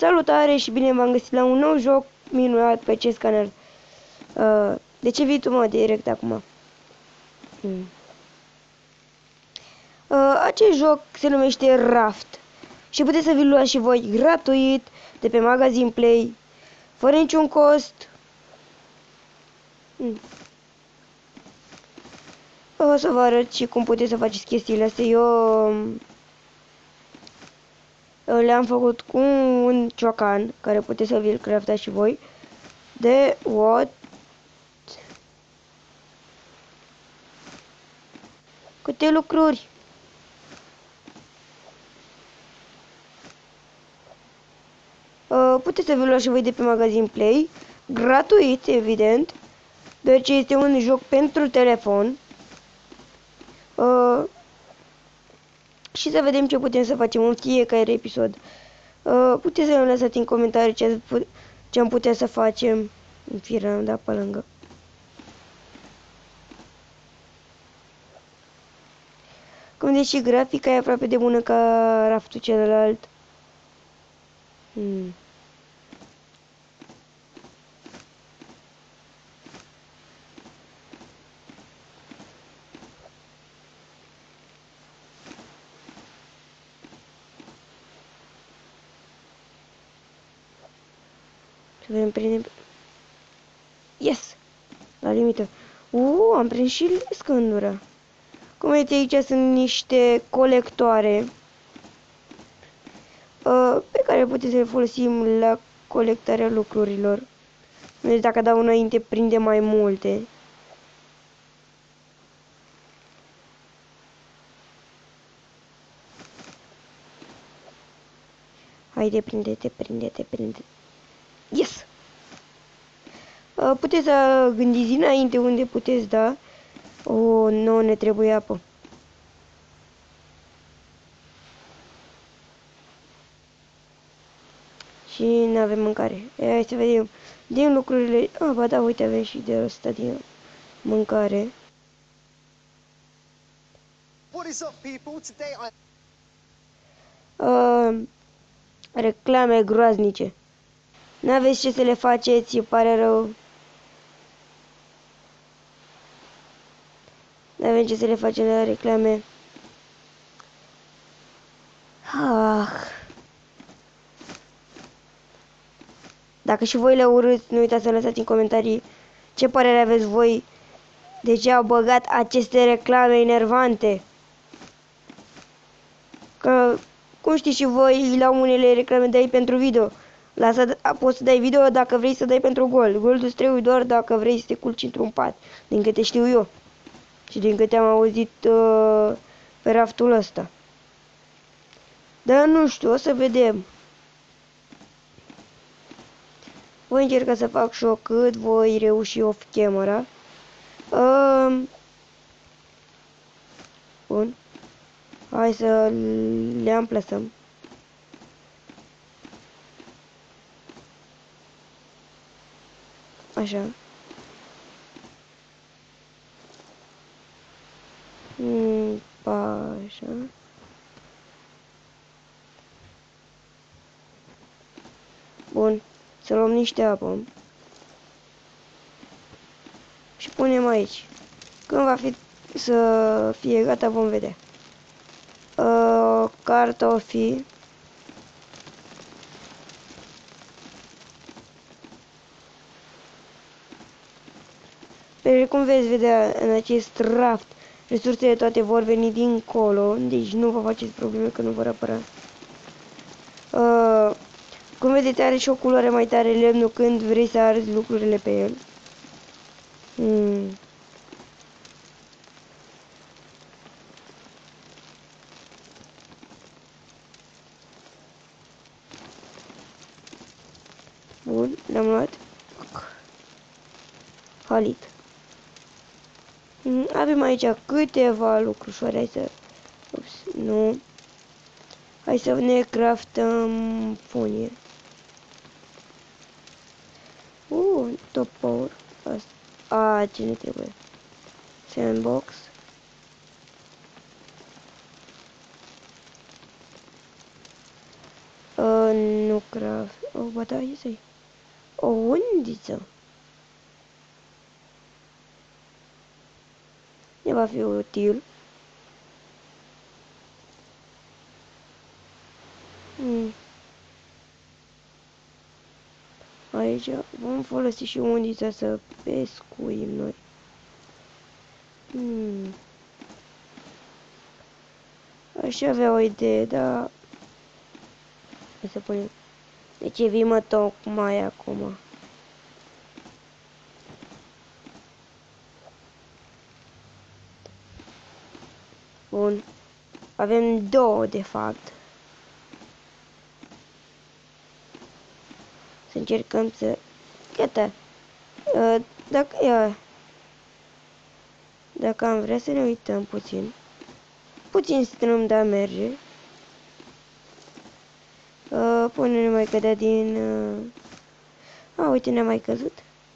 Salutare și bine v-am găsit la un nou joc minunat pe acest canal. De ce vii tu, mă, direct acum? Acest joc se numește Raft și puteți să vi-l luați și voi gratuit de pe Magazine Play, fără niciun cost. O să vă arăt și cum puteți să faceți chestiile astea. Eu le-am făcut cu un ciocan care puteți să vi-l craftați și voi. De what? Câte lucruri! Puteți să vi-l luați și voi de pe Magazine Play, gratuit, evident, deoarece este un joc pentru telefon. Și să vedem ce putem să facem în fiecare episod. Puteți să ne lăsați în comentarii ce am putea să facem. În fire, am dat pe lângă. Cum deși grafica e aproape de bună ca Raftul celălalt. Să vedem, prindem. Yes! La limită. Am prins și scândura. Cum vedeți, aici sunt niște colectoare pe care puteți să le folosim la colectarea lucrurilor. Deci dacă dau înainte, prinde mai multe. Haide, prinde-te, prinde-te, prinde-te. Yes! Puteți să gândiți înainte unde puteți da. Nu ne trebuie apă. Și nu avem mâncare. Hai să vedem. Din lucrurile... ba da, uite, avem și de ăsta din mâncare. What is up, people? Today Reclame groaznice. N-aveți ce să le faceți, îmi pare rău. N-avem ce să le facem la reclame. Dacă și voi le urâți, nu uitați să lăsați în comentarii ce părere aveți voi de ce au băgat aceste reclame enervante. Că, cum știți și voi, la unele reclame dai pentru video. Poți să dai video dacă vrei să dai pentru gol. Golul îți trebuie doar dacă vrei să te culci într-un pat. Din câte știu eu. Și din câte am auzit pe raftul ăsta. Dar nu știu, o să vedem. Voi încerca să fac și eu cât voi reuși off camera. Bun. Hai să le amplasăm. Așa. Așa. Bun. Să luăm niște apă. Și punem aici. Când va fi să fie gata, vom vedea. Cartofi. Pe cum veți vedea în acest raft, resursele toate vor veni dincolo, deci nu vă faceți probleme că nu vor apăra. Cum vedeți, are și o culoare mai tare lemnul când vrei să arăți lucrurile pe el. Bun, l-am luat. Halit. Avem aici câteva lucrușoare. Hai să... Ups, nu. Hai să ne craftăm fonie. Top power. Asta. Ce ne trebuie? Sandbox. Nu. Nu craft. O, ba da, e o undiță. Ne va fi util. Aici vom folosi și undița să pescuim noi. Aș avea o idee, dar... Hai să punem... Deci evim tocmai acum. Bun. Avem două, de fapt. Să încercăm să... Gata. Dacă am vrea să ne uităm puțin. Puțin strâmb, dar merge. Până ne mai cădea din... uite, ne-a mai căzut.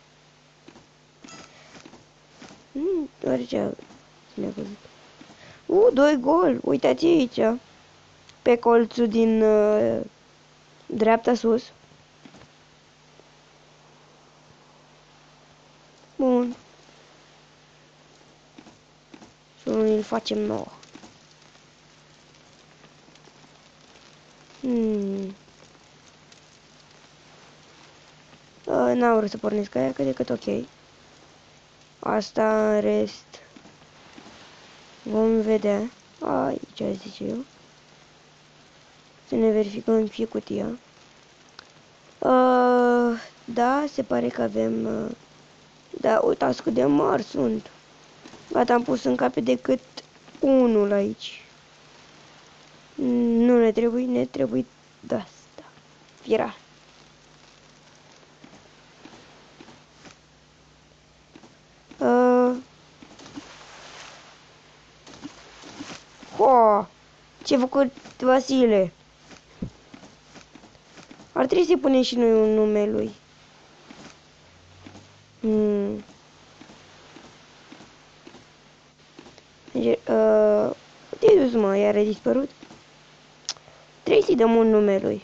Doar ce ne-a căzut. 2 gol. Uitați aici. Pe colțul din dreapta sus. Bun. Și unul îl facem nouă. N-am vrut să pornesc aia, că decât ok. Asta în rest. Vom vedea. Aici zice eu. Să ne verificăm și cutia. Da, se pare că avem... Da, uitați cât de mari sunt. Gata, am pus în cape decât unul aici. Nu ne trebuie de asta. Viral. Ce-a făcut Vasile? Ar trebui să-i punem și noi un nume lui. Te-ai dus, mă, iar a dispărut? Trebuie să-i dăm un nume lui.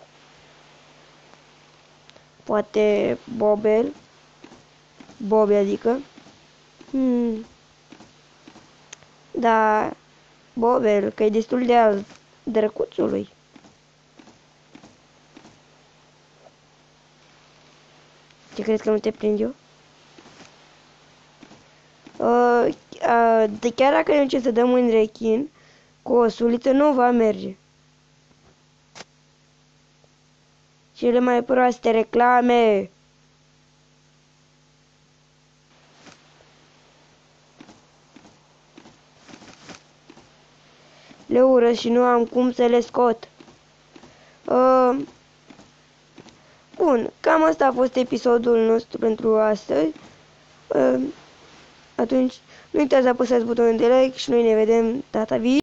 Poate Bobel. Bobby, adică. Da, Bobel, că e destul de alt drăcuțului. Ce crezi că nu te prind eu? Chiar dacă ne să dăm un rechin, cu o suliță nu va merge. Cele mai proaste reclame. Le urăsc și nu am cum să le scot. Bun, cam asta a fost episodul nostru pentru astăzi. Atunci, nu uitați să apăsați butonul de like și noi ne vedem data viitoare.